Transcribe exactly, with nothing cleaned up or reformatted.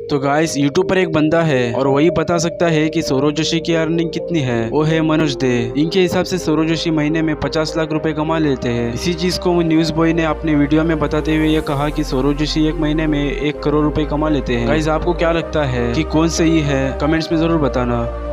तो guys YouTube पर एक बंदा है और वही बता सकता है कि सौरव जोशी की अर्निंग कितनी है। वो है मनोज दे। इनके हिसाब से सौरव जोशी महीने में पचास लाख रुपए कमा लेते हैं। इसी चीज को न्यूज बॉय ने अपने वीडियो में बताते हुए ये कहा कि सौरव जोशी एक महीने में एक करोड़ रुपए कमा लेते हैं। गाइस आपको क्या लगता है कि कौन सही है? कमेंट्स में जरूर बताना।